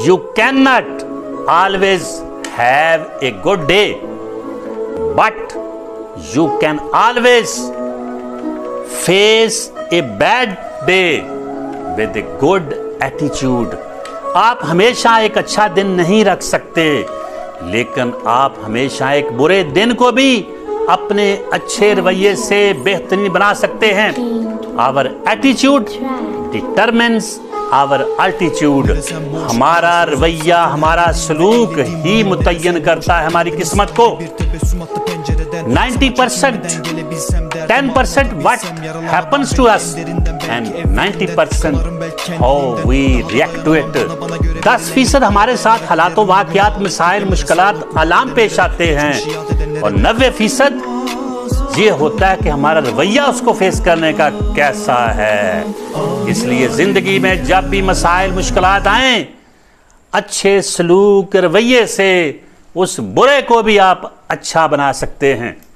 You cannot always have a good day, but you can always face a bad day with a good attitude. आप हमेशा एक अच्छा दिन नहीं रख सकते, लेकिन आप हमेशा एक बुरे दिन को भी अपने अच्छे रवैये से बेहतरीन बना सकते हैं। Our attitude determines our altitude. हमारा रवैया, हमारा सलूक ही मुतय्यन करता है हमारी किस्मत को। 90%, 10% what happens to us and 90% how we react to it. 10% हमारे साथ हालातों, वाक़यात, मसाइल, मुश्किलात, आलाम पेश आते हैं और 90% ये होता है कि हमारा रवैया उसको फेस करने का कैसा है। इसलिए जिंदगी में जब भी मसाइल, मुश्किलात आए, अच्छे सलूक, रवैये से उस बुरे को भी आप अच्छा बना सकते हैं।